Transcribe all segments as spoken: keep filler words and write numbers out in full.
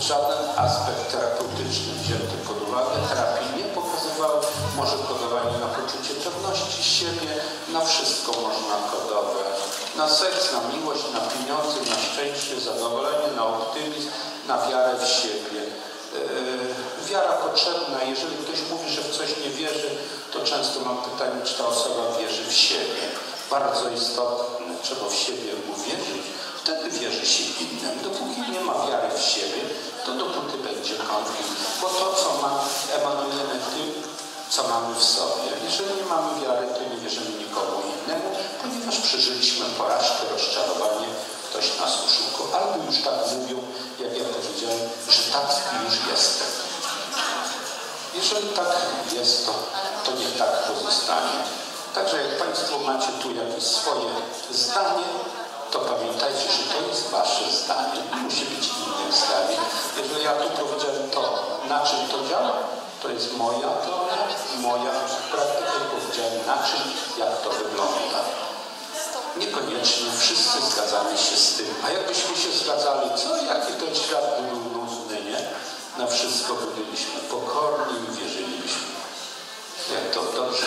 żaden aspekt terapeutyczny wzięty pod uwagę. Terapii nie pokazywały, może kodowanie na poczucie pewności siebie, na wszystko można kodować. Na seks, na miłość, na pieniądze, na szczęście, zadowolenie, na optymizm, na wiarę w siebie. Yy, wiara potrzebna. Jeżeli ktoś mówi, że w coś nie wierzy, to często mam pytanie, czy ta osoba wierzy w siebie. Bardzo istotne, trzeba w siebie uwierzyć, wtedy wierzy się innym. Dopóki nie ma wiary w siebie, to dopóty będzie konflikt. Bo to, co ma, emanujemy tym, co mamy w sobie. Jeżeli nie mamy wiary, to nie wierzymy nikomu innemu, ponieważ przeżyliśmy porażkę, rozczarowanie, ktoś nas oszukał. Albo już tak mówią, jak ja powiedziałem, że taki już jestem. Jeżeli tak jest, to, to niech tak pozostanie. Także jak Państwo macie tu jakieś swoje zdanie, to pamiętajcie, że to jest Wasze zdanie. Nie musi być innych zdań. Jeżeli ja tu powiedziałem to, na czym to działa, to jest moja teoria, moja praktyka i powiedziałem na czym, jak to wygląda. Niekoniecznie wszyscy zgadzamy się z tym. A jakbyśmy się zgadzali, co, jaki ten świat był nudny, nie? Na wszystko byliśmy pokorni i wierzylibyśmy. Jak to dobrze.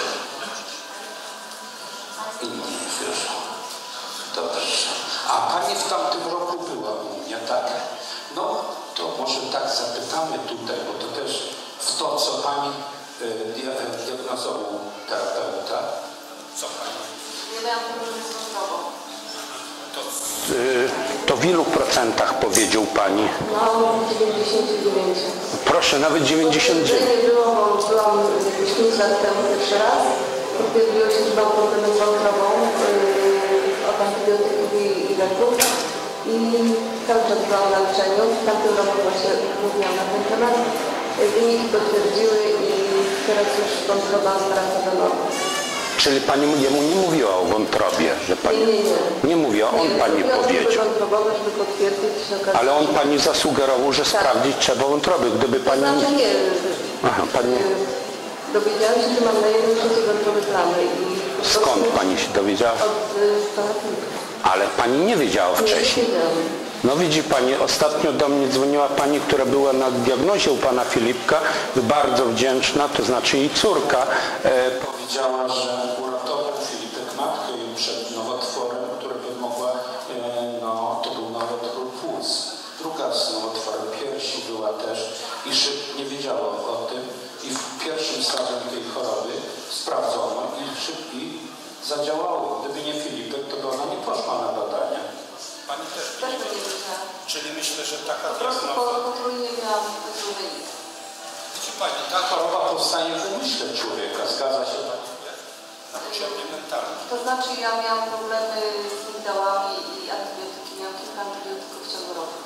Inni wierzą. Dobrze. A Pani w tamtym roku była u mnie, tak? No, to może tak zapytamy tutaj, bo to też w to, co Pani y, diagnozował terapeuta. Co Pani? Nie miałam problemu z wątrobą. To, y, to w ilu procentach powiedział Pani? No, dziewięćdziesiąt dziewięć. Proszę, nawet dziewięćdziesiąt dziewięć. Nie było, bo byłam jakieś pięć lat temu pierwszy raz. Potwierdziło się, że mam problemy z wątrobą yy, od antybiotyków i, i leków. I cały czas byłam na leczeniu. W tamtym roku właśnie mówiłam na ten temat. Wyniki potwierdziły i teraz już wątroba wraca do normy. Czyli Pani jemu nie mówiła o wątrobie, że Pani... Nie, nie, nie. Nie mówiła, on nie, Pani powiedział. Żeby potwierdzić, że ale on Pani zasugerował, że tak. Sprawdzić trzeba wątroby. Gdyby Pani... To znaczy nie. Aha, Pani... Dowiedziałam się, że mam na jednym szczycie wątroby plamy. I skąd Pani się dowiedziała? Od pana Filipka. Ale Pani nie wiedziała wcześniej. Nie no widzi Pani, ostatnio do mnie dzwoniła Pani, która była na diagnozie u Pana Filipka, bardzo wdzięczna, to znaczy jej córka. E, powiedziała, że uratował Filipek matkę jej przed nowotworem, który by mogła, e, no to był nowotwór płuc. Druga z nowotworem piersi była też i szyb nie wiedziała o tym i w pierwszym stadium tej choroby sprawdzono i szybki zadziałało. Gdyby nie Filipek, to by ona nie poszła na badania. Pani też Też nie wiedziałam. Czyli myślę, że taka po prostu diagnoza... potrójnie miałam zły wynik. Widzi Pani, ta choroba powstanie w umyśle człowieka. Zgadza się Pani? Na poziomie mentalnym. To znaczy ja miałam problemy z migdałami i antybiotyki. Miałam kilka antybiotyków w ciągu roku.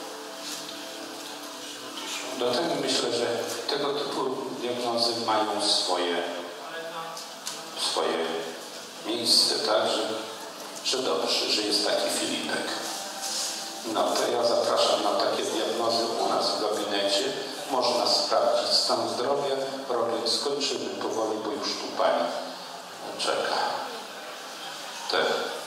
Dlatego myślę, że tego typu diagnozy mają swoje, swoje miejsce, tak? Że, że dobrze, że jest taki Filipek. No to ja zapraszam na takie diagnozy u nas w gabinecie. Można sprawdzić stan zdrowia. Robię skończymy powoli, bo już tu Pani czeka. Tak.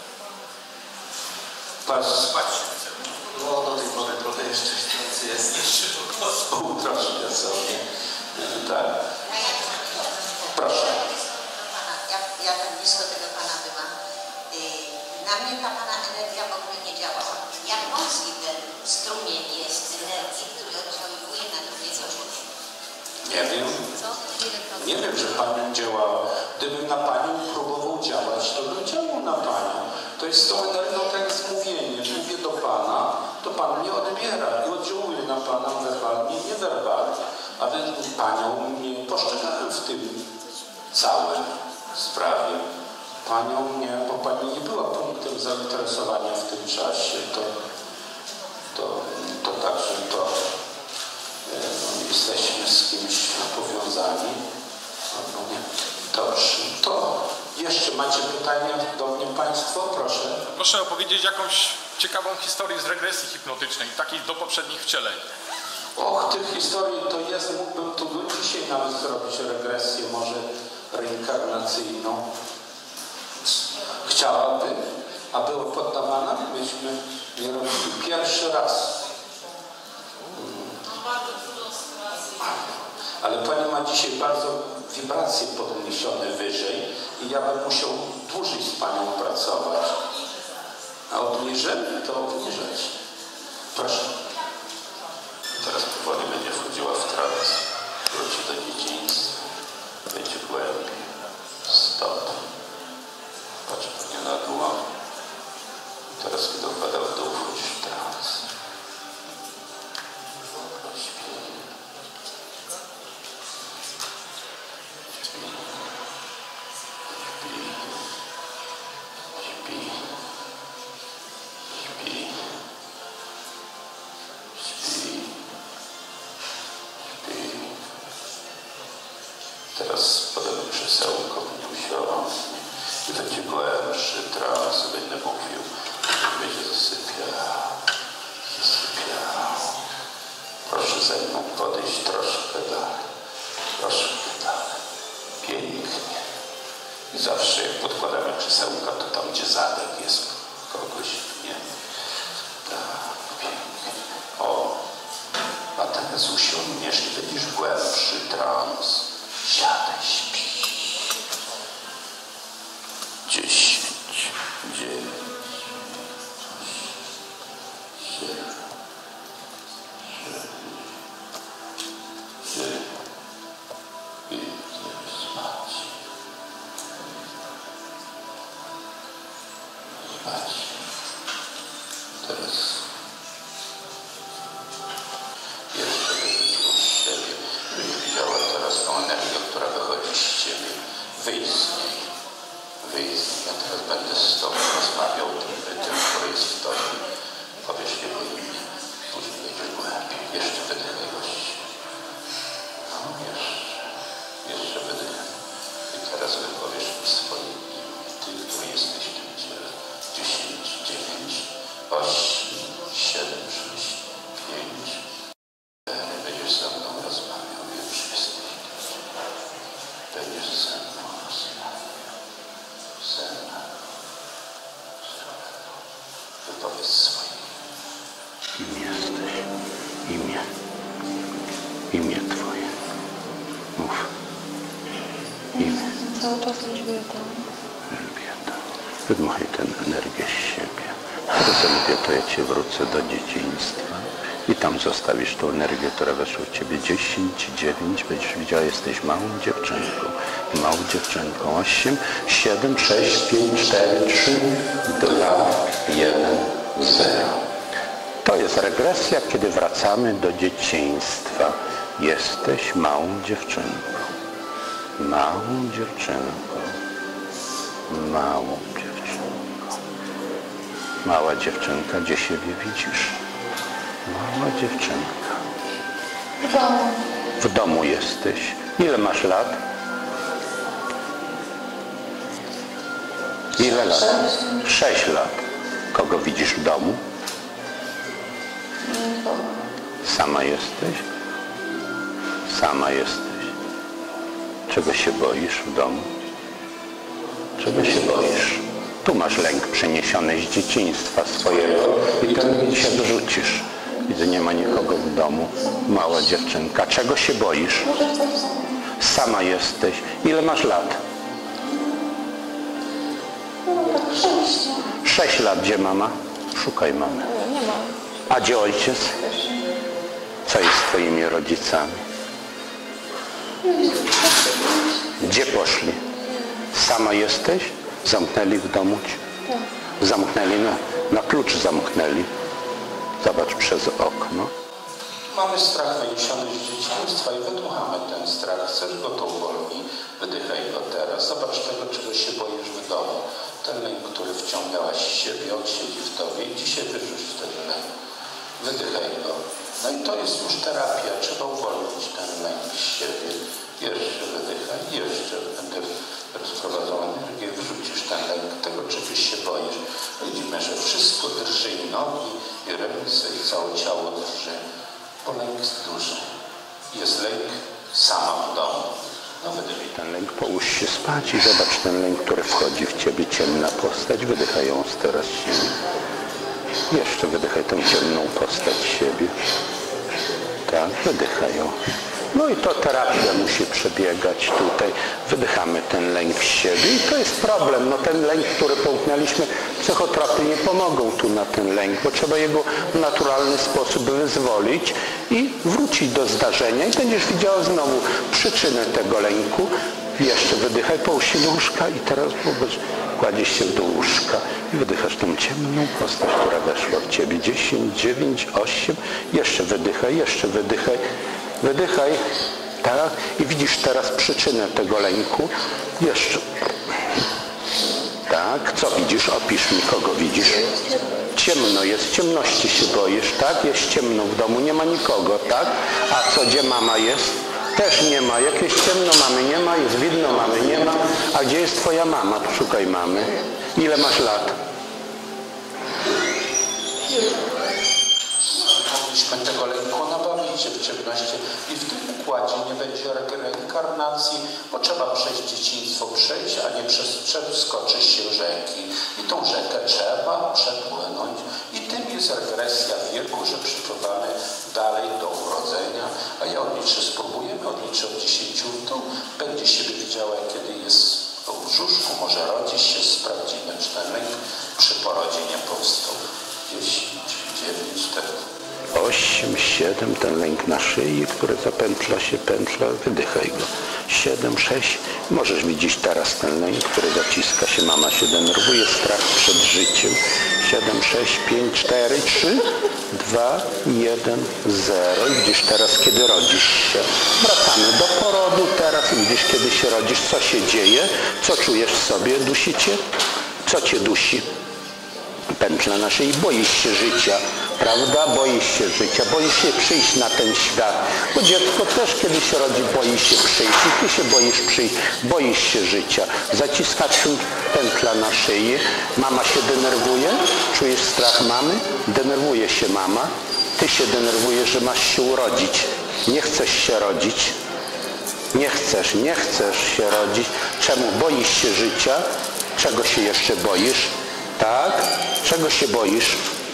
Patrz, spać. No do tej pory trochę jeszcze śpiący jest. Jeszcze do Utroszkę sobie. Tak. Proszę. Ja, ja tak blisko tego Pana byłam. Na mnie ta Pana energia w ogóle nie działała. Jak mocny ten strumień jest energii, który oddziałuje na drugiego człowieka? Nie wiem. Co? Nie wiem, że Pani działała. Gdybym na Panią próbował działać, to bym działał na Panią. To jest tą energią tak jak zmówienie. Mówię do Pana, to Pan mnie odbiera i oddziałuje na Pana werbalnie i niewerbalnie. A więc Panią nie postrzegałem w tym całym sprawie. Panią nie, bo Pani nie była punktem zainteresowania w tym czasie. To, to, to także to no, jesteśmy z kimś powiązani. No, nie. Dobrze. To jeszcze macie pytania do mnie Państwo? Proszę. Proszę opowiedzieć jakąś ciekawą historię z regresji hipnotycznej, takiej do poprzednich wcieleń. Och, tych historii to jest, mógłbym tu dzisiaj nawet zrobić regresję, może reinkarnacyjną. Chciałabym, a była poddawana, myśmy nie robili pierwszy raz. Ale Pani ma dzisiaj bardzo wibracje podniesione wyżej i ja bym musiał dłużej z Panią pracować. A obniżymy, to obniżać. Proszę. Teraz powoli będzie wchodziła w trans. Wróci do dzieciństwa. Będzie głębiej. Stop. Patrz pewnie na dłoń. Teraz kiedy opada w dół, wchodzisz w trans. Śpi. Śpi. Śpi. Śpi. Śpi. Śpi. Teraz podamy krzesełko wniusią i będzie głębszy trans, będę mówił, będzie zasypiał, zasypiał. Proszę ze mną podejść troszkę dalej, troszkę dalej, pięknie. I zawsze jak podkładamy krzesełka, to tam gdzie zadek jest kogoś, nie? Tak, pięknie. O, a teraz usiądniesz i będziesz głębszy trans. Siadaj, śpi. Dziesięć, dziewięć, siedem, sześć, idziesz spać. Spać. Teraz jeszcze wyrzucił z siebie. Byś widziała teraz tą energię, która wychodzi z ciebie. Wyjdź z niej. Wyjdź z niej. Ja teraz będę z tobą rozmawiał tym bytem, który jest w tobie. Powiesz nie wyjmie. Później będziesz głębiej. Jeszcze wydychaj gości. No jeszcze. Jeszcze wydychaj. I teraz wypowiesz swoje imię. Ty, który jesteś w tym ciele. Dziesięć, dziewięć, osiem, siedem, sześć, pięć. Będziesz ze mną rozmawiał, już jesteś. Będziesz ze mną rozmawiał. Ze mną. Wypowiedz swoje Kim jesteś? Imię. Imię Twoje. Mów. Imię. Cały czas Elżbieta. Elżbieta. Wydmuchaj tę energię z siebie. Teraz Elżbieto, ja Cię wrócę do dzieciństwa. I tam zostawisz tą energię, która weszła w Ciebie. dziesięć, dziewięć, będziesz widziała, jesteś małą dziewczynką. Małą dziewczynką. osiem, siedem, sześć, pięć, cztery, trzy, dwa, jeden, zero. To jest regresja, kiedy wracamy do dzieciństwa. Jesteś małą dziewczynką. Małą dziewczynką. Małą dziewczynką. Mała dziewczynka, gdzie siebie widzisz? Mała dziewczynka. W domu. W domu jesteś. Ile masz lat? Ile lat? Sześć lat. Kogo widzisz w domu? Sama jesteś? Sama jesteś. Czego się boisz w domu? Czego się boisz? Tu masz lęk przeniesiony z dzieciństwa swojego i ten się wyrzucisz. Widzę, nie ma nikogo w domu. Mała dziewczynka. Czego się boisz? Sama jesteś. Ile masz lat? Sześć. Sześć lat. Gdzie mama? Szukaj mamy. Nie ma. A gdzie ojciec? Co jest z twoimi rodzicami? Gdzie poszli? Sama jesteś? Zamknęli w domu cię? Zamknęli na, na klucz zamknęli. Zobacz przez okno. Mamy strach wyniesiony z dzieciństwa i wydmuchamy ten strach. Chcesz go, to uwolnij. Wydychaj go teraz. Zobacz tego, czego się boisz w domu. Ten lęk, który wciągałaś z siebie, on siedzi w tobie i dzisiaj wyrzuć ten lęk. Wydychaj go. No i to jest już terapia. Trzeba uwolnić ten lęk z siebie. Jeszcze wydychaj. Jeszcze będę rozprowadzał energię. Wyrzucisz ten lęk. Tego czegoś się boisz. Widzimy, że wszystko drży i nogi, i ręce, i całe ciało drży. Bo lęk jest duży. Jest lęk sama w domu. No wydychaj. Ten lęk, połóż się spać i zobacz ten lęk, który wchodzi w ciebie, ciemna postać. Wydychaj ją teraz siebie. Jeszcze wydychaj tę ciemną postać siebie. Tak, wydychaj ją. No i to terapia musi przebiegać tutaj. Wydychamy ten lęk z siebie i to jest problem. No ten lęk, który połknęliśmy, psychotropy nie pomogą tu na ten lęk, bo trzeba jego w naturalny sposób wyzwolić i wrócić do zdarzenia i będziesz widziała znowu przyczynę tego lęku. Jeszcze wydychaj, połóż się do łóżka i teraz wobec, kładziesz się do łóżka i wydychasz tą ciemną postać, która weszła w ciebie. dziesięć, dziewięć, osiem, jeszcze wydychaj, jeszcze wydychaj, wydychaj, tak? I widzisz teraz przyczynę tego lęku. Jeszcze. Tak, co widzisz? Opisz mi, kogo widzisz. Ciemno jest, w ciemności się boisz, tak? Jest ciemno w domu, nie ma nikogo, tak? A co, gdzie mama jest? Też nie ma. Jakieś ciemno mamy nie ma, jest widno mamy nie ma. A gdzie jest twoja mama? Szukaj mamy. Ile masz lat? Mogliśmy tego lęku nabawić się w ciemności i w tym układzie nie będzie reinkarnacji, bo trzeba przez dzieciństwo przejść, a nie przez, przeskoczyć się rzeki. I tą rzekę trzeba przepłynąć. I tym jest regresja wieku, że przepływamy dalej do urodzenia. A ja odliczę, spróbujemy, odliczę od dziesięciu w dół. Będzie się widziała, kiedy jest w brzuszku, może rodzić się, sprawdzimy, czy ten lęk przy porodzie nie powstał. dziesięć, dziewięć, cztery. osiem, siedem, ten lęk na szyi, który zapętla się, pętla, wydychaj go. siedem, sześć, możesz widzieć teraz ten lęk, który zaciska się, mama się denerwuje, strach przed życiem. siedem, sześć, pięć, cztery, trzy, dwa, jeden, zero. I widzisz teraz, kiedy rodzisz się. Wracamy do porodu teraz i widzisz, kiedy się rodzisz, co się dzieje, co czujesz w sobie, dusi cię? Co cię dusi? Pętla na szyi, boisz się życia, prawda? Boisz się życia, boisz się przyjść na ten świat, bo dziecko też kiedy się rodzi, boi się przyjść i ty się boisz przyjść, boisz się życia. Zaciskać pętla na szyi, mama się denerwuje, czujesz strach mamy, denerwuje się mama, ty się denerwujesz, że masz się urodzić, nie chcesz się rodzić, nie chcesz, nie chcesz się rodzić. Czemu? Boisz się życia, czego się jeszcze boisz? Tak? Czego się boisz?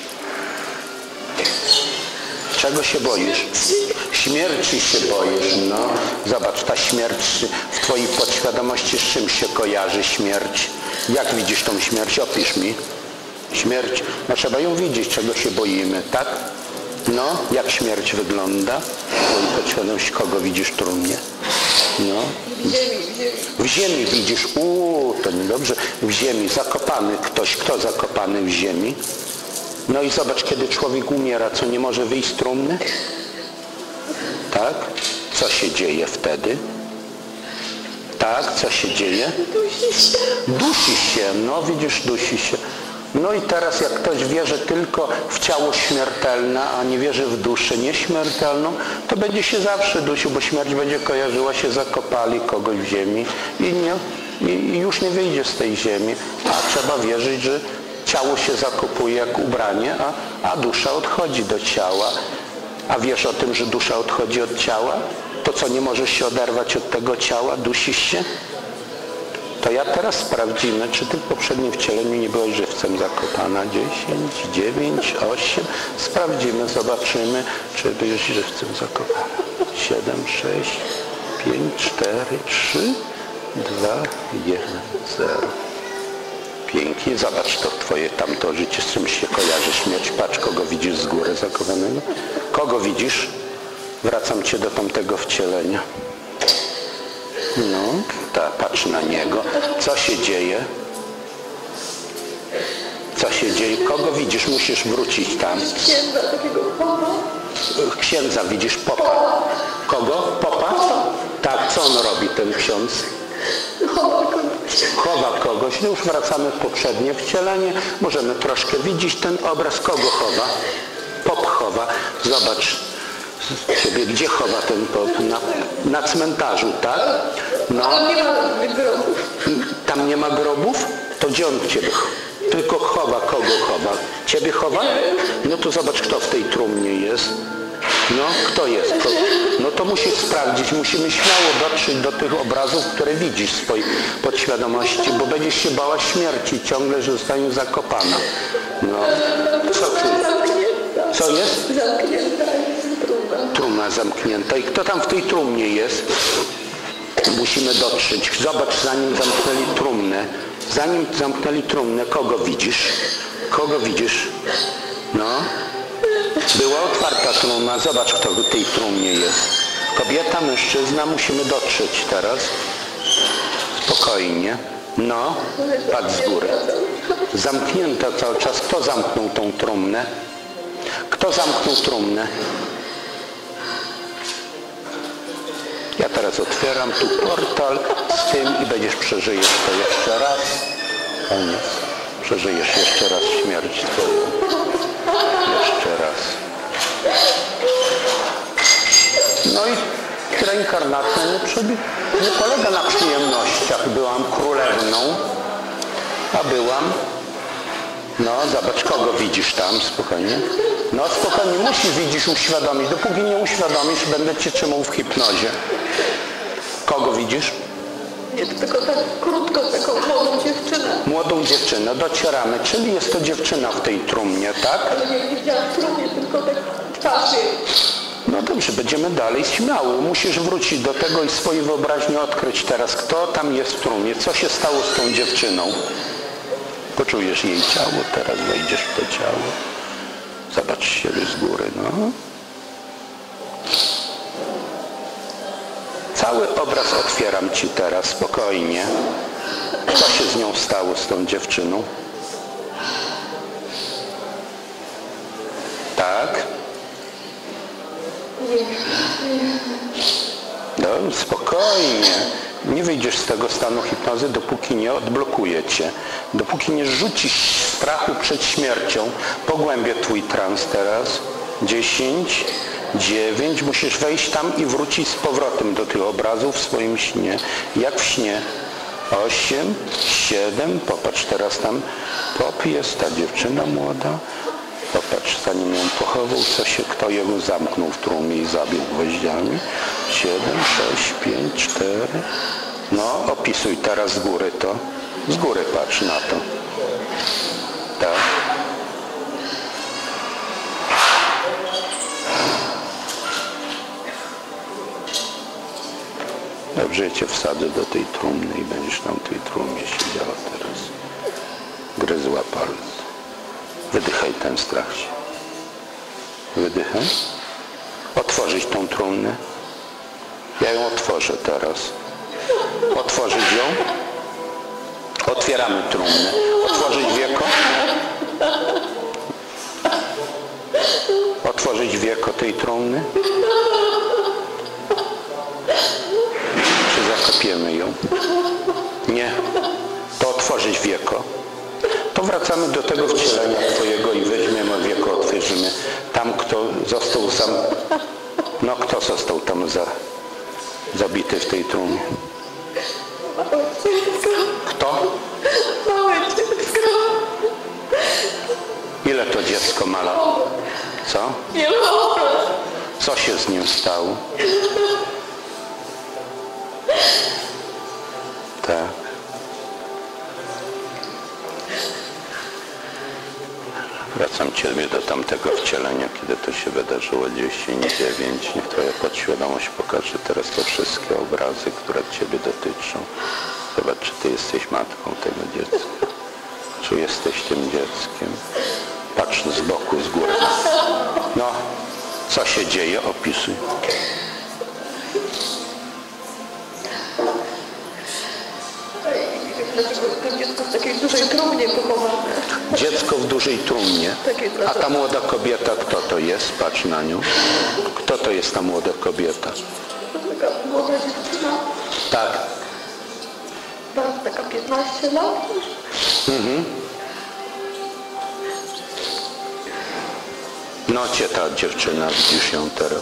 Czego się boisz? Śmierci się boisz, no. Zobacz, ta śmierć w twojej podświadomości z czym się kojarzy śmierć? Jak widzisz tą śmierć? Opisz mi. Śmierć, no trzeba ją widzieć, czego się boimy, tak? No, jak śmierć wygląda? Twojej podświadomości, kogo widzisz w trumnie? No. W ziemi, w ziemi. W ziemi widzisz, uuu, to niedobrze, w ziemi, zakopany ktoś, kto zakopany w ziemi? No i zobacz, kiedy człowiek umiera, co nie może wyjść z trumny? Tak? Co się dzieje wtedy? Tak, co się dzieje? Dusi się. Dusi się, no widzisz, dusi się. No i teraz jak ktoś wierzy tylko w ciało śmiertelne, a nie wierzy w duszę nieśmiertelną, to będzie się zawsze dusił, bo śmierć będzie kojarzyła się, zakopali kogoś w ziemi i, nie, i, i już nie wyjdzie z tej ziemi. A trzeba wierzyć, że ciało się zakopuje jak ubranie, a, a dusza odchodzi do ciała. A wiesz o tym, że dusza odchodzi od ciała? To co, nie możesz się oderwać od tego ciała? Dusisz się? To ja teraz sprawdzimy, czy ty w poprzednim wcieleniu nie byłeś żywcem zakopana. dziesięć, dziewięć, osiem. Sprawdzimy, zobaczymy, czy byłeś żywcem zakopana. siedem, sześć, pięć, cztery, trzy, dwa, jeden, zero. Pięknie. Zobacz to twoje tamto życie, z czym się kojarzy śmierć. Patrz, kogo widzisz z góry zakopanego. Kogo widzisz? Wracam cię do tamtego wcielenia. No, ta, patrz na niego. Co się dzieje? Co się dzieje? Kogo widzisz? Musisz wrócić tam. Księdza takiego popa. Księdza widzisz, popa. Kogo? Popa? Tak, co on robi, ten ksiądz? Chowa kogoś. Chowa kogoś. No już wracamy w poprzednie wcielenie. Możemy troszkę widzieć ten obraz. Kogo chowa? Pop chowa. Zobacz. Ciebie, gdzie chowa ten pop? Na, na cmentarzu, tak? No. Tam nie ma grobów. Tam nie ma grobów? To gdzie on ciebie? Tylko chowa. Kogo chowa? Ciebie chowa? No to zobacz, kto w tej trumnie jest. No, kto jest? Kto? No to musisz sprawdzić. Musimy śmiało dotrzeć do tych obrazów, które widzisz w swojej podświadomości, bo będziesz się bała śmierci ciągle, że zostanie zakopana. No. Co tu? Zamknięta. Co jest? Zamknięta jest trudna. Trumna zamknięta. I kto tam w tej trumnie jest? Musimy dotrzeć. Zobacz, zanim zamknęli trumnę. Zanim zamknęli trumnę, kogo widzisz? Kogo widzisz? No. Była otwarta trumna. Zobacz, kto w tej trumnie jest. Kobieta, mężczyzna. Musimy dotrzeć teraz. Spokojnie. No. Patrz z góry. Zamknięta cały czas. Kto zamknął tą trumnę? Kto zamknął trumnę? Ja teraz otwieram tu portal z tym i będziesz przeżyjesz to jeszcze raz. Koniec. Przeżyjesz jeszcze raz śmierć twoją. Jeszcze raz. No i reinkarnacja nie, przybi- nie polega na przyjemnościach. Byłam królewną, a byłam... No, zobacz, kogo widzisz tam, spokojnie. No, spokojnie, musisz, widzisz, uświadomić. Dopóki nie uświadomisz, będę cię trzymał w hipnozie. Kogo widzisz? Nie, tylko tak krótko, taką młodą dziewczynę. Młodą dziewczynę, docieramy, czyli jest to dziewczyna w tej trumnie, tak? Ale nie widziałam w trumnie, tylko tak twarz jej. No dobrze, będziemy dalej śmiało. Musisz wrócić do tego i swoje wyobraźnię odkryć teraz, kto tam jest w trumnie, co się stało z tą dziewczyną. Poczujesz jej ciało, teraz wejdziesz w to ciało. Zobacz siebie z góry, no. Cały obraz otwieram ci teraz, spokojnie. Co się z nią stało, z tą dziewczyną? Tak? No, spokojnie. Nie wyjdziesz z tego stanu hipnozy, dopóki nie odblokuje cię. Dopóki nie rzucisz strachu przed śmiercią. Pogłębię twój trans teraz. dziesięć, dziewięć. Musisz wejść tam i wrócić z powrotem do tych obrazów w swoim śnie. Jak w śnie. osiem, siedem. Popatrz teraz tam. Pop jest ta dziewczyna młoda. Popatrz, zanim ją pochował, co się, kto ją zamknął w trumnie i zabił gwoździami. siedem, sześć, pięć, cztery. No, opisuj teraz z góry to. Z góry patrz na to. Tak. Dobrze, ja cię wsadzę do tej trumny i będziesz tam w tej trumnie siedziała teraz. Gryzła palec. Wydychaj ten strach się. Wydychaj. Otworzyć tą trumnę. Ja ją otworzę teraz. Otworzyć ją. Otwieramy trumnę. Otworzyć wieko. Otworzyć wieko tej trumny. Czy zakopiemy ją? Nie. To otworzyć wieko. To wracamy do tego wcielenia twojego i weźmiemy wieko, otworzymy. Tam, kto został sam... No, kto został tam za, zabity w tej trumnie? Małe dziecko. Kto? Małe dziecko. Ile to dziecko ma lat? Co? Wielowe. Co się z nim stało? Tak. Wracam Ciebie do tamtego wcielenia, kiedy to się wydarzyło. dziesięć, dziewięć. Niech Twoja podświadomość pokaże teraz te wszystkie obrazy, które Ciebie dotyczą. Zobacz, czy Ty jesteś matką tego dziecka. Czy jesteś tym dzieckiem. Patrz z boku, z góry. No, co się dzieje? Opisuj. Dlaczego to dziecko w takiej dużej trumnie pochowane? Dziecko w dużej trumnie. A ta młoda kobieta, kto to jest? Patrz na nią. Kto to jest ta młoda kobieta? Taka młoda dziewczyna. Tak. Taka piętnaście lat. Mhm. No cię ta dziewczyna, widzisz ją teraz.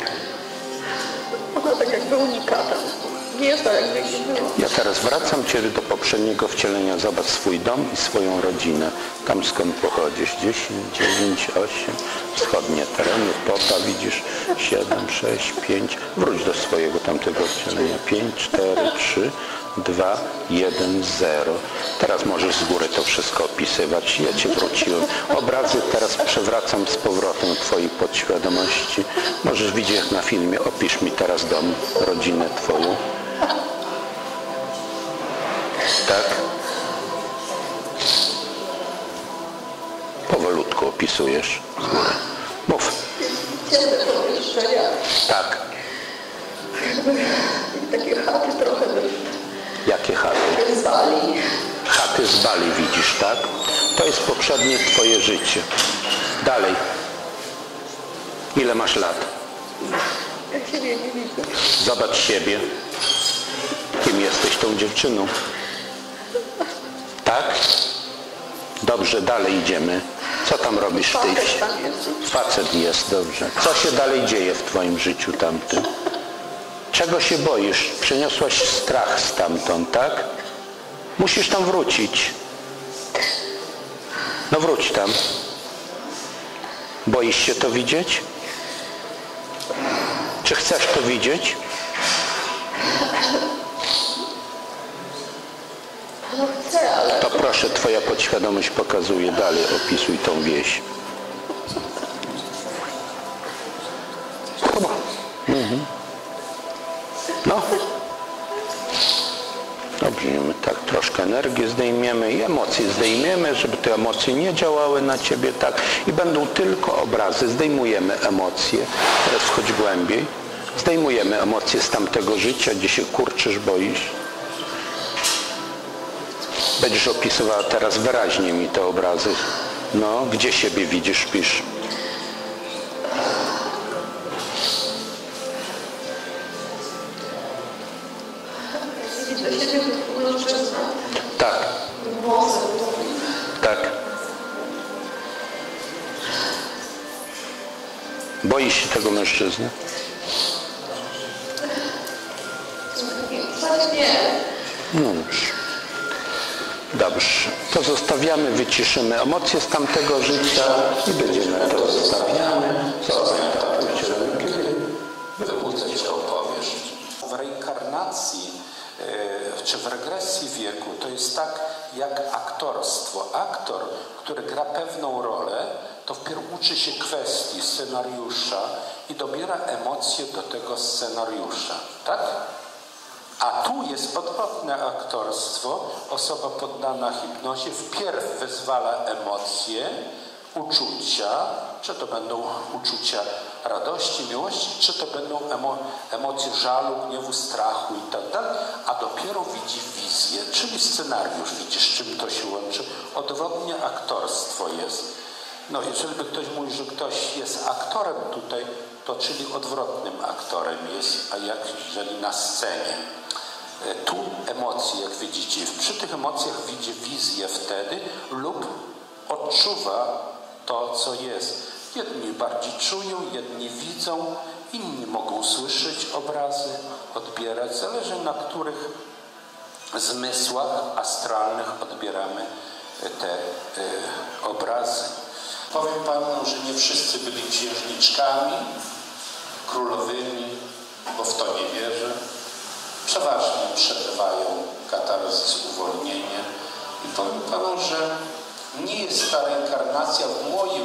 Ona tak jakby unikata. Nie jest tak jakby nie było. Ja teraz wracam Cię do poprzedniego wcielenia. Zobacz swój dom i swoją rodzinę. Tam skąd pochodzisz. dziesięć, dziewięć, osiem. Wschodnie tereny. Popa widzisz. siedem, sześć, pięć. Wróć do swojego tamtego wcielenia. pięć, cztery, trzy, dwa, jeden, zero. Teraz możesz z góry to wszystko opisywać. Ja Cię wróciłem. Obrazy teraz przewracam z powrotem Twojej podświadomości. Możesz widzieć jak na filmie. Opisz mi teraz dom, rodzinę Twoją. Tak? Powolutku opisujesz z góry. Mów. Ciemne pomieszczenia. Tak. Takie chaty trochę Jakie chaty? z Bali. Chaty z Bali widzisz, tak? To jest poprzednie Twoje życie. Dalej. Ile masz lat? Ja siebie nie widzę. Zobacz siebie. Kim jesteś tą dziewczyną? Tak? Dobrze, dalej idziemy. Co tam robisz w tej wsi? Facet jest, dobrze. Co się dalej dzieje w Twoim życiu tamtym? Czego się boisz? Przeniosłaś strach stamtąd, tak? Musisz tam wrócić. No wróć tam. Boisz się to widzieć? Czy chcesz to widzieć? No chcę, ale... To proszę, Twoja podświadomość pokazuje dalej. Opisuj tą wieś. Mhm. No. Dobrze, my tak troszkę energię zdejmiemy i emocje zdejmiemy, żeby te emocje nie działały na Ciebie tak. I będą tylko obrazy. Zdejmujemy emocje. Teraz wchodź głębiej. Zdejmujemy emocje z tamtego życia, gdzie się kurczysz, boisz. Będziesz opisywała teraz wyraźnie mi te obrazy. No, gdzie siebie widzisz, pisz. Widzę siebie w mężczyznę. Tak, Włosem. tak. Boisz się tego mężczyzny? Wcale nie. No już. Dobrze. To zostawiamy, wyciszymy emocje z tamtego życia i będziemy to zostawiamy. Kiedy wybudzę Cię opowiesz. W reinkarnacji yy, czy w regresji wieku to jest tak jak aktorstwo. Aktor, który gra pewną rolę, to wpierw uczy się kwestii scenariusza i dobiera emocje do tego scenariusza. Tak? A tu jest odwrotne aktorstwo. Osoba poddana hipnozie wpierw wyzwala emocje, uczucia, czy to będą uczucia radości, miłości, czy to będą emo emocje żalu, gniewu, strachu i tak dalej, a dopiero widzi wizję, czyli scenariusz, widzisz, z czym to się łączy. Odwrotnie aktorstwo jest. No jeżeli by ktoś mówił, że ktoś jest aktorem tutaj, to czyli odwrotnym aktorem jest, a jak jeżeli na scenie. Tu emocje, jak widzicie, przy tych emocjach widzi wizję wtedy lub odczuwa to, co jest. Jedni bardziej czują, jedni widzą, inni mogą słyszeć obrazy, odbierać. Zależy na których zmysłach astralnych odbieramy te y, obrazy. Powiem Panu, że nie wszyscy byli księżniczkami, królowymi, bo w to nie wierzę. Przeważnie przeżywają katarzys, uwolnienie. I powiem Panu, że nie jest ta reinkarnacja w moim,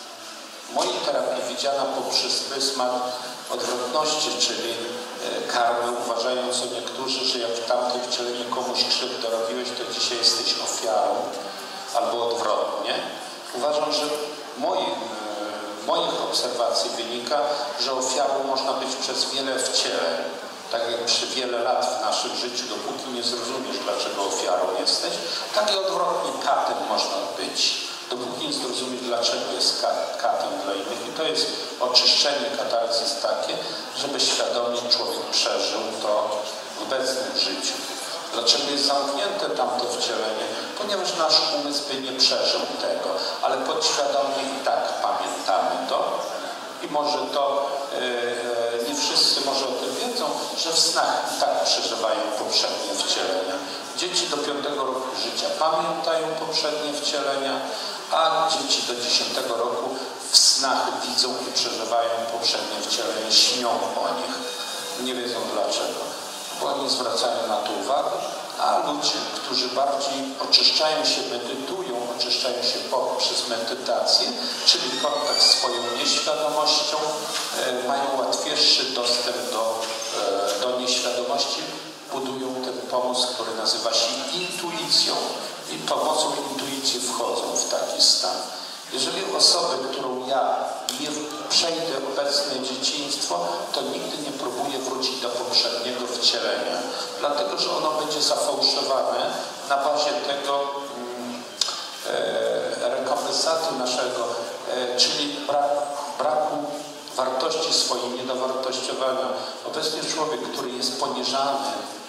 w mojej terapii widziana poprzez pryzmat odwrotności, czyli karmy, uważając o niektórzy, że jak w tamtym wcieleniu komuś krzywdę robiłeś, to dzisiaj jesteś ofiarą, albo odwrotnie. Uważam, że moich, moich obserwacji wynika, że ofiarą można być przez wiele wcieleń. Tak jak przy wiele lat w naszym życiu, dopóki nie zrozumiesz, dlaczego ofiarą jesteś, tak i odwrotnie katem można być, dopóki nie zrozumiesz, dlaczego jest katem dla innych. I to jest oczyszczenie, katarzys takie, żeby świadomie człowiek przeżył to w obecnym życiu. Dlaczego jest zamknięte tamto wcielenie? Ponieważ nasz umysł by nie przeżył tego, ale podświadomie i tak pamiętamy to. I może to yy, nie wszyscy może o tym wiedzą, że w snach i tak przeżywają poprzednie wcielenia. Dzieci do piątego roku życia pamiętają poprzednie wcielenia, a dzieci do dziesiątego roku w snach widzą i przeżywają poprzednie wcielenia, śnią o nich. Nie wiedzą dlaczego. bo oni zwracają na to uwagę, a ludzie, którzy bardziej oczyszczają się, medytują, oczyszczają się poprzez medytację, czyli kontakt z swoją nieświadomością, e, mają łatwiejszy dostęp do, e, do nieświadomości, budują ten pomysł, który nazywa się intuicją i pomocą intuicji wchodzą w taki stan. Jeżeli osobę, którą ja nie przejdę obecne dzieciństwo, to nigdy nie próbuję wrócić do poprzedniego wcielenia. Dlatego, że ono będzie zafałszowane na bazie tego mm, e, rekompensaty naszego, e, czyli brak, braku wartości swojej, niedowartościowania. Obecnie człowiek, który jest poniżany,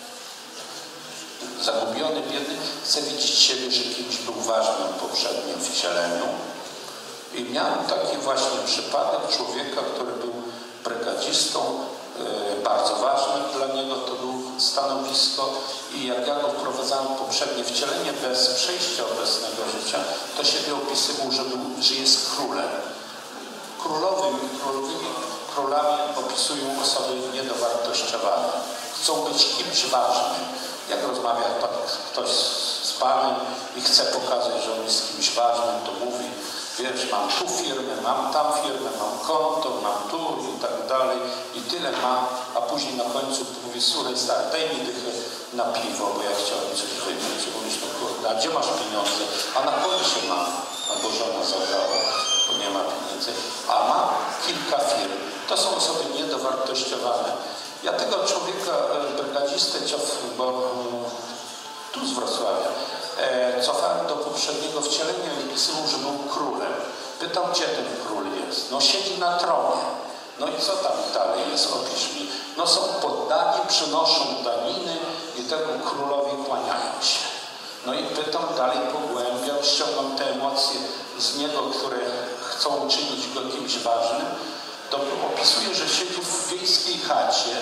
zagubiony, biedny, chce widzieć siebie, że kimś był ważnym w poprzednim wcieleniu. I miałem taki właśnie przypadek człowieka, który był brygadzistą, yy, bardzo ważne dla niego to było stanowisko i jak ja go wprowadzałem w poprzednie wcielenie bez przejścia obecnego życia, to siebie opisywał, że, był, że jest królem. Królowymi, królowymi, królami opisują osoby niedowartościowane. Chcą być kimś ważnym. Jak rozmawia ktoś z Panem i chce pokazać, że on jest kimś ważnym, to mówi, wiesz, mam tu firmę, mam tam firmę, mam konto, mam tu i tak dalej i tyle mam, a później na końcu mówi, słuchaj stary, daj mi dychę na piwo, bo ja chciałem coś wypić. Mówisz, no kurde, a gdzie masz pieniądze? A na koncie mam, albo żona zabrała, bo nie ma pieniędzy, a ma kilka firm. To są osoby niedowartościowane. Ja tego człowieka, brygadzistę, bo tu z Wrocławia, e, cofałem do poprzedniego wcielenia i pisywał, że był królem. Pytam, gdzie ten król jest? No siedzi na tronie. No i co tam dalej jest? Opisz mi. No są poddani, przynoszą daniny i temu królowi kłaniają się. No i pytam dalej, pogłębiam, ściągam te emocje z niego, które chcą czynić go kimś ważnym. To opisuje, że siedzi w wiejskiej chacie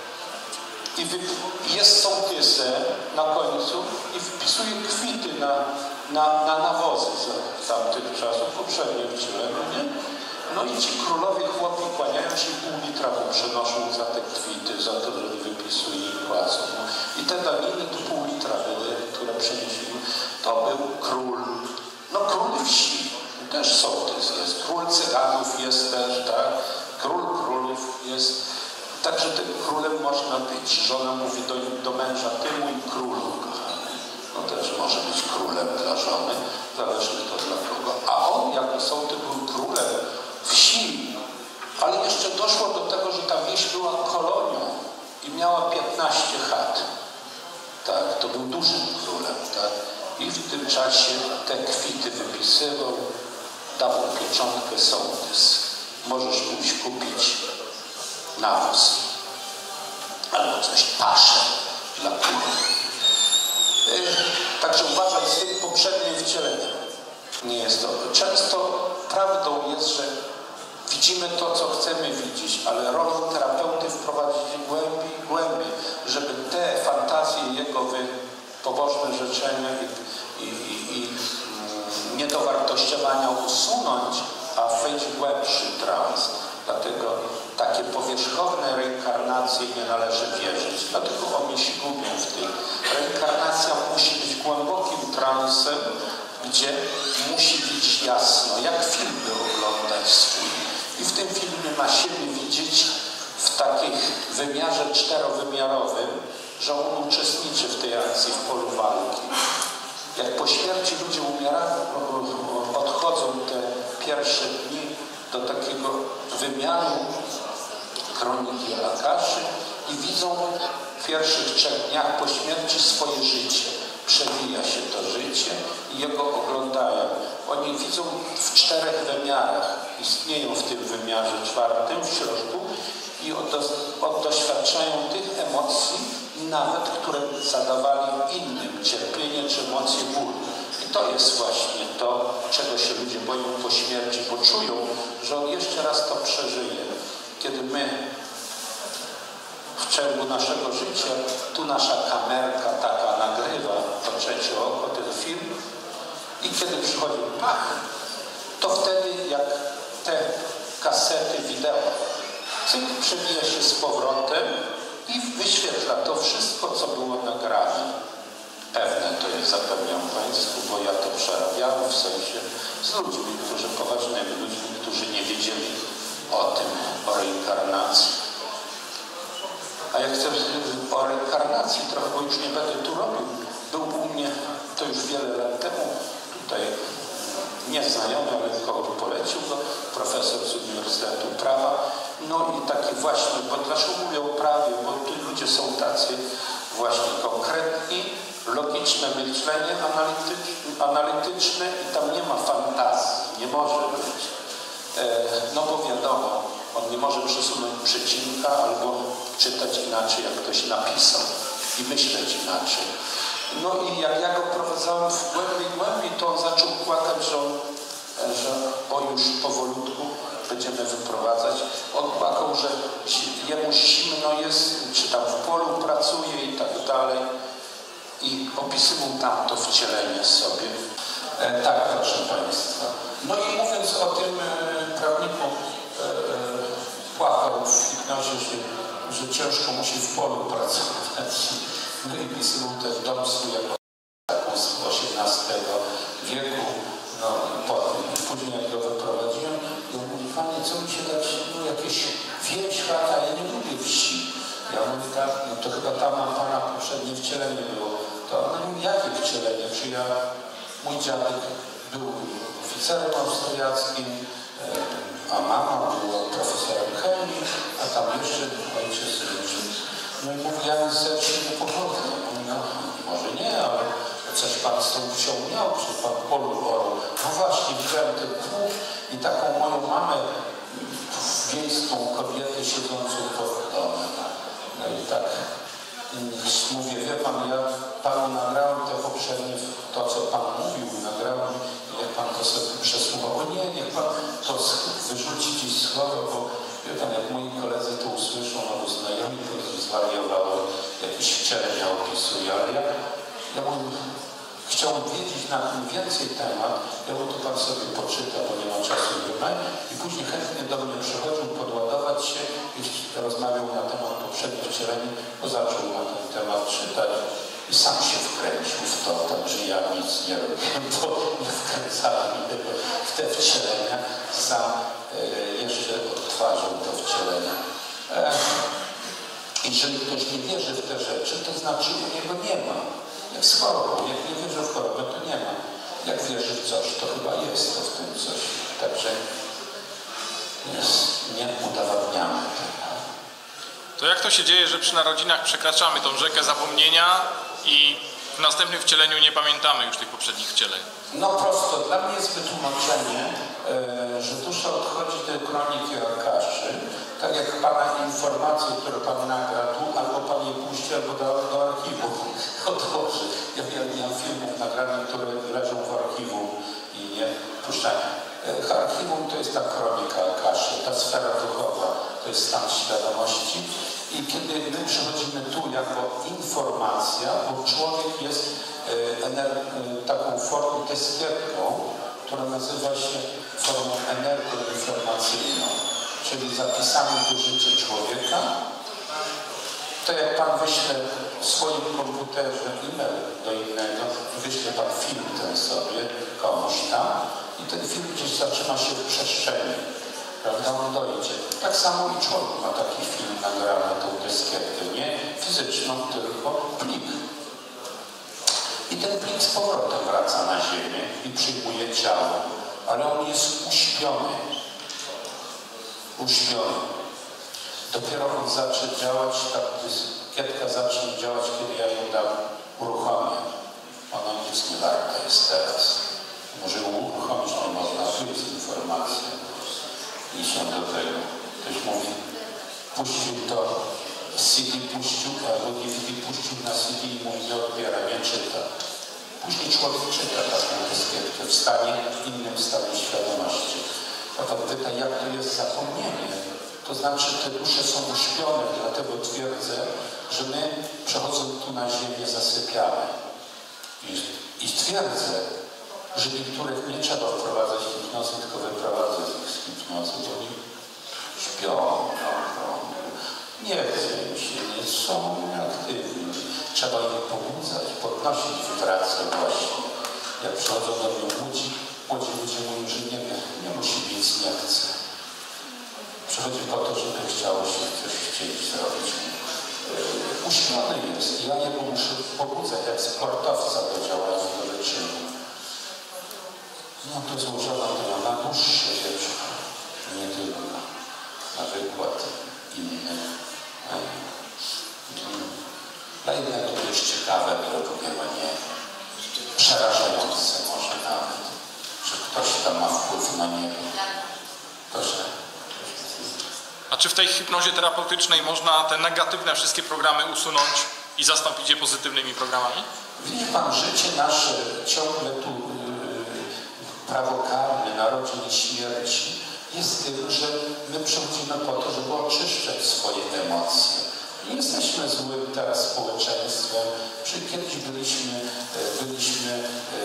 i jest sołtysem na końcu i wpisuje kwity na, na, na nawozy z tamtych czasów, poprzednie wcielenie, nie? No i ci królowie chłopi kłaniają się, pół litra mu przenoszą za te kwity, za to, że wypisuje i płacą. I te daniny to pół litra były, które przenieśli. To był król, no król wsi, też sołtys jest, król cyganów jest też, tak? Król królów jest. Także tym królem można być. Żona mówi do, do męża, ty mój królu, kochany. No też może być królem dla żony, zależy to dla kogo. A on jako sołtys był królem wsi, ale jeszcze doszło do tego, że ta wieś była kolonią i miała piętnaście chat. Tak, to był dużym królem, tak. I w tym czasie te kwity wypisywał, dawał pieczątkę sołtys. Możesz pójść kupić nawóz albo coś, paszę dla króla. Yy, także uważaj z tym poprzednim wcieleniem. Nie jest to. Często prawdą jest, że widzimy to, co chcemy widzieć, ale rolą terapeuty wprowadzić głębiej, głębiej, żeby te fantazje jego wy, pobożne życzenia i, i, i, i mm, niedowartościowania usunąć, a wejść w głębszy trans. Dlatego takie powierzchowne reinkarnacje nie należy wierzyć. Dlatego oni się gubią w tym. Reinkarnacja musi być głębokim transem, gdzie musi być jasno, jak filmy oglądać swój. I w tym filmie ma siebie widzieć w takim wymiarze czterowymiarowym, że on uczestniczy w tej akcji, w polu walki. Jak po śmierci ludzie umierają, odchodzą te pierwsze dni do takiego wymiaru kroniki Akaszy i widzą w pierwszych trzech dniach po śmierci swoje życie. Przewija się to życie i jego oglądają. Oni widzą w czterech wymiarach. Istnieją w tym wymiarze czwartym, w środku i oddoświadczają tych emocji, nawet które zadawali innym, cierpienie czy emocje bólu. I to jest właśnie to, czego się ludzie boją po śmierci, bo czują, że on jeszcze raz to przeżyje. Kiedy my w ciągu naszego życia, tu nasza kamerka taka nagrywa, to trzecie oko, ten film, i kiedy przychodzi pach, to wtedy jak te kasety wideo, cyk, przewija się z powrotem i wyświetla to wszystko, co było nagrane. Pewne to jest, zapewniam Państwu, bo ja to przerabiałem w sensie z ludźmi, którzy poważnymi, ludźmi, którzy nie wiedzieli o tym, o reinkarnacji. A jak chcę o reinkarnacji trochę, bo już nie będę tu robił, był u mnie, to już wiele lat temu, tutaj nieznajomy, ale kogoś polecił go, profesor z Uniwersytetu Prawa. No i taki właśnie, bo dlaczego mówię o prawie, bo tu ludzie są tacy właśnie konkretni, logiczne myślenie analityczne, analityczne i tam nie ma fantazji, nie może być. E, no bo wiadomo, on nie może przesunąć przecinka albo czytać inaczej, jak ktoś napisał i myśleć inaczej. No i jak ja go prowadzałem w głębiej, głębiej, to on zaczął płakać, że, on, że o już powolutku będziemy wyprowadzać. On płakał, że jemu zimno jest, czy tam w polu pracuje i tak dalej. I opisywał tam to wcielenie sobie. E, tak, proszę Państwa. No i mówiąc o tym e, prawniku, e, e, płakał w hipnozie, że, że ciężko musi w polu pracować. No i pisywał ten dom swój jako taką z osiemnastego wieku. No i potem, i później jak go wyprowadziłem, to mówi, Panie, co mi się dać, no jakieś wieś, chata, ja nie lubię wsi. Ja mówię, tak, no to chyba tam mam Pana poprzednie wcielenie było. To ona mówi, jakie wcielenie? Czy ja, mój dziadek był oficerem austriackim, a mama była profesorem chemii, a tam jeszcze ojciec żył. No i mówi, ja serdecznie niepogodny. Mówi, no może nie, ale coś Pan z tą wsią miał, czy Pan polu orał. No właśnie, widziałem ten pług i taką moją mamę, wiejską kobietę siedzącą pod domem. No i tak mówię, wie Pan, ja Panu nagrałem to poprzednie, to co Pan mówił, nagrałem, niech Pan to sobie przesłuchał. O nie, niech Pan to wyrzuci gdzieś z chłodu, bo wie Pan, jak moi koledzy to usłyszą, albo znajomi, to zwariowało, jakieś wcielenia opisuje, ale ja, ja mówię, chciałbym wiedzieć na tym więcej temat, ja bo to Pan sobie poczyta, bo nie ma czasu wybrać i później chętnie do mnie przychodził podładować się i rozmawiał na temat poprzednich wcieleń, bo zaczął na ten temat czytać i sam się wkręcił w to, także ja nic nie robiłem, bo nie wkręcałem tego w te wcielenia, sam e, jeszcze odtwarzał to wcielenie. E, jeżeli ktoś nie wierzy w te rzeczy, to znaczy u niego nie ma. Jak z chorobą. Jak nie wierzy w chorobę, to nie ma. Jak wierzy w coś, to chyba jest to w tym coś. Także jest, nie udowadniamy tego. To jak to się dzieje, że przy narodzinach przekraczamy tą rzekę zapomnienia i w następnym wcieleniu nie pamiętamy już tych poprzednich wcieleń? No prosto. Dla mnie jest wytłumaczenie, e, że dusza odchodzi do kroniki Akaszy, tak jak Pana informacje, które Pan nagra tu, albo Pan je puści, albo do, do archiwum odłoży. Ja nie mam filmów nagranych, które leżą w archiwum i nie puszczają. E, archiwum to jest ta kronika Akaszy, ta sfera duchowa, to jest stan świadomości. I kiedy my przychodzimy tu jako informacja, bo człowiek jest e, ener, e, taką formą dyskietką, która nazywa się formą energoinformacyjną, czyli zapisamy tu życie człowieka. To jak Pan wyśle w swoim komputerze e-mail do innego, wyśle Pan film ten sobie komuś tam i ten film gdzieś zatrzyma się w przestrzeni. Prawda, on dojdzie. Tak samo i człowiek ma taki film nagrany, tą dyskietkę, nie fizyczną, tylko plik. I ten plik z powrotem wraca na ziemię i przyjmuje ciało, ale on jest uśpiony. Uśpiony. Dopiero on zacznie działać, ta dyskietka zacznie działać, kiedy ja ją dam uruchomię. Ona nic nie warta jest teraz. Może ją uruchomić nie można, tu jest informacja. I się do tego. Ktoś mówi, puścił to, C D puścił, albo D V D puścił na C D i mówi, nie odbiera, nie czyta. Później człowiek czyta taką dyskietkę w stanie, w innym stanie świadomości. Potem pyta, jak to jest zapomnienie. To znaczy, te dusze są uśpione, dlatego twierdzę, że my przechodząc tu na ziemię zasypiamy. I, i twierdzę, że niektórych nie trzeba wprowadzać w hipnozę, tylko wyprowadzać z hipnozy, bo oni śpią. No, no. Nie chce im się, nie są aktywni. Trzeba ich pobudzać, podnosić w pracy właśnie. Jak przychodzą do mnie młodzi, młodzi ludzie mówią, że nie wie, nie musi nic, nie chce. Przychodzi po to, żeby chciało się coś chcieć zrobić. Uśpiony jest i ja jego muszę pobudzać jak sportowca do działania, do wyczynu. No to złożona to na dłuższe rzeczy, nie tylko na wykład inny. Dla jednego to jest ciekawe, dla drugiego nie. Przerażające może nawet, że ktoś tam ma wpływ na niego. Proszę. A czy w tej hipnozie terapeutycznej można te negatywne wszystkie programy usunąć i zastąpić je pozytywnymi programami? Widzi Pan, życie nasze ciągle tu yy, prawo karne, narodzin i śmierci jest tym, że my przychodzimy po to, żeby oczyszczać swoje emocje. Nie jesteśmy złym teraz społeczeństwem. Kiedyś byliśmy, byliśmy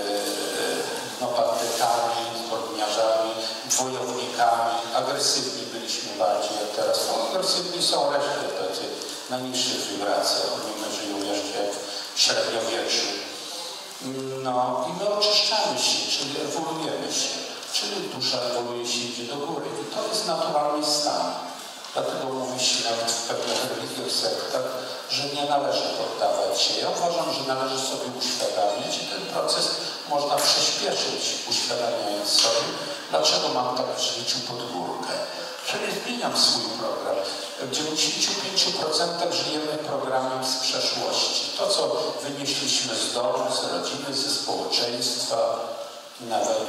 no, bandytami, zbrodniarzami, wojownikami, agresywni byliśmy bardziej jak teraz. No, agresywni są reszty tacy na niższych wibracjach. Oni żyją jeszcze w średniowieczu. No i my oczyszczamy się, czyli ewoluujemy się, czyli dusza ewoluuje się, idzie do góry. I to jest naturalny stan. Dlatego mówi się nawet w pewnych religiach, sektach, że nie należy poddawać się. Ja uważam, że należy sobie uświadamiać i ten proces można przyspieszyć, uświadamiając sobie, dlaczego mam tak w życiu pod górkę. Czyli zmieniam swój program. W dziewięćdziesięciu pięciu procentach żyjemy programem z przeszłości. To, co wynieśliśmy z domu, z rodziny, ze społeczeństwa, nawet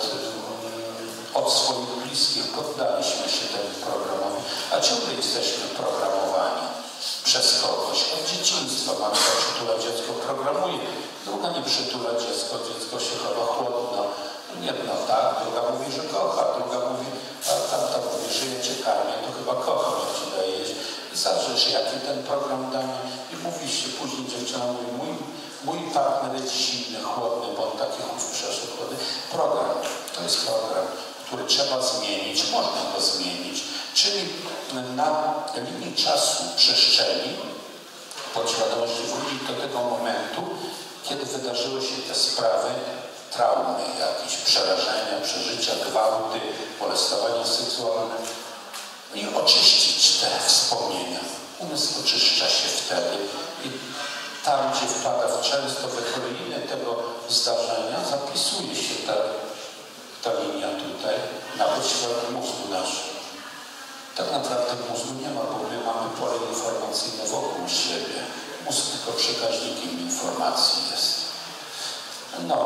od swoich bliskich poddaliśmy się temu programowi, a ciągle jesteśmy programowani przez kogoś. Od dzieciństwa matka przytula dziecko, programuje, druga nie przytula dziecko, dziecko się chowa chłodno. Jedna tak, druga mówi, że kocha, druga mówi, a tamta mówi, że je cię karmię, to chyba kocha, że ci daje jeść. I zawrzesz, jaki ten program daje. I mówi się później, dziewczyna mówi, mój, mój partner jest zimny, chłodny, bo on taki chłód przeszedł chłodny. Program, to jest program, który trzeba zmienić, można go zmienić. Czyli na linii czasu, przestrzeni, podświadomości wrócić do tego momentu, kiedy wydarzyły się te sprawy, traumy, jakieś przerażenia, przeżycia, gwałty, molestowania seksualne i oczyścić te wspomnienia. Umysł oczyszcza się wtedy i tam, gdzie wpada w często we kolejne tego zdarzenia, zapisuje się ta, ta linia tutaj na podświadomym mózgu naszym. Tak naprawdę mózgu nie ma, bo my mamy pole informacyjne wokół siebie. Mózg tylko przekaźnikiem informacji jest. No,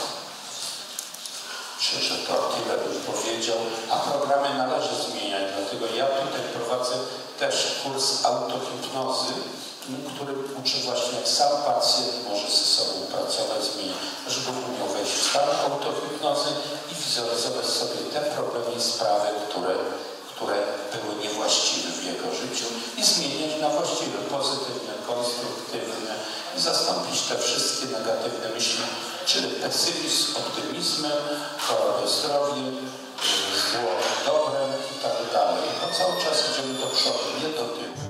myślę, że to tyle bym powiedział, a programy należy zmieniać, dlatego ja tutaj prowadzę też kurs autohipnozy, który uczy właśnie, jak sam pacjent może ze sobą pracować, zmieniać, żeby umiał wejść w stan autohipnozy i wizualizować sobie te problemy i sprawy, które, które były niewłaściwe w jego życiu i zmieniać na właściwe, pozytywne, konstruktywne i zastąpić te wszystkie negatywne myśli, czyli pesymizm optymizmem, choroby zdrowie, zło dobrem i tak dalej. No cały czas idziemy do przodu, nie do tyłu.